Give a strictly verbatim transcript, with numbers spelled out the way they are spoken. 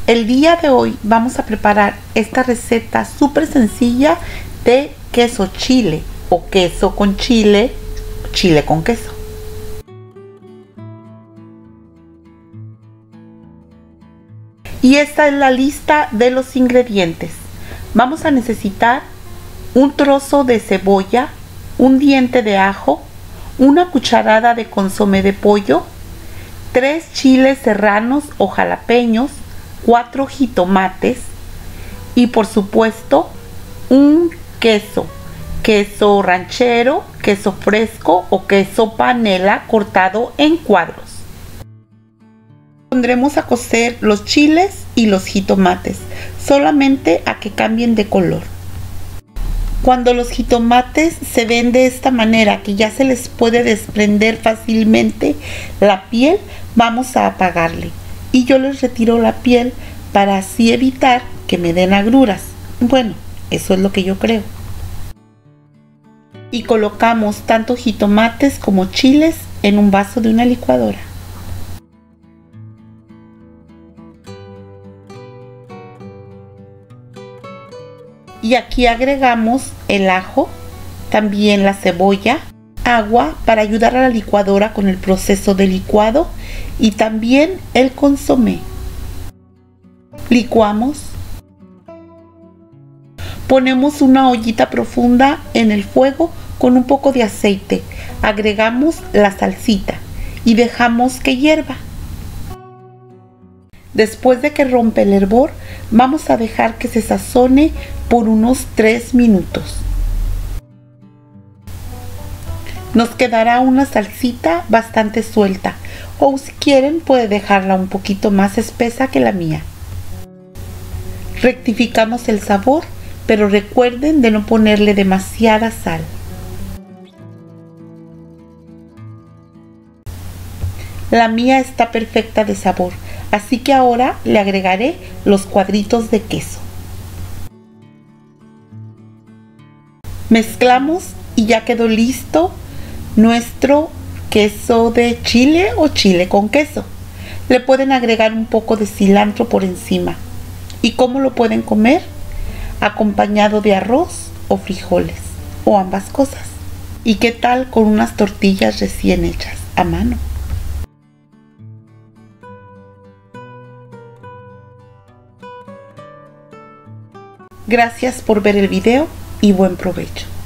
El día de hoy vamos a preparar esta receta súper sencilla de queso chile o queso con chile, chile con queso. Y esta es la lista de los ingredientes. Vamos a necesitar un trozo de cebolla, un diente de ajo, una cucharada de consomé de pollo, tres chiles serranos o jalapeños, cuatro jitomates y por supuesto un queso, queso ranchero, queso fresco o queso panela cortado en cuadros. Pondremos a cocer los chiles y los jitomates, solamente a que cambien de color. Cuando los jitomates se ven de esta manera, que ya se les puede desprender fácilmente la piel, vamos a apagarle. Y yo les retiro la piel para así evitar que me den agruras. Bueno, eso es lo que yo creo. Y colocamos tanto jitomates como chiles en un vaso de una licuadora. Y aquí agregamos el ajo, también la cebolla, agua para ayudar a la licuadora con el proceso de licuado y también el consomé. Licuamos. Ponemos una ollita profunda en el fuego con un poco de aceite. Agregamos la salsita y dejamos que hierva. Después de que rompe el hervor, vamos a dejar que se sazone por unos tres minutos. Nos quedará una salsita bastante suelta, o si quieren puede dejarla un poquito más espesa que la mía. Rectificamos el sabor, pero recuerden de no ponerle demasiada sal. La mía está perfecta de sabor, así que ahora le agregaré los cuadritos de queso. Mezclamos y ya quedó listo nuestro queso de chile o chile con queso. Le pueden agregar un poco de cilantro por encima. ¿Y cómo lo pueden comer? Acompañado de arroz o frijoles o ambas cosas. ¿Y qué tal con unas tortillas recién hechas a mano? Gracias por ver el video y buen provecho.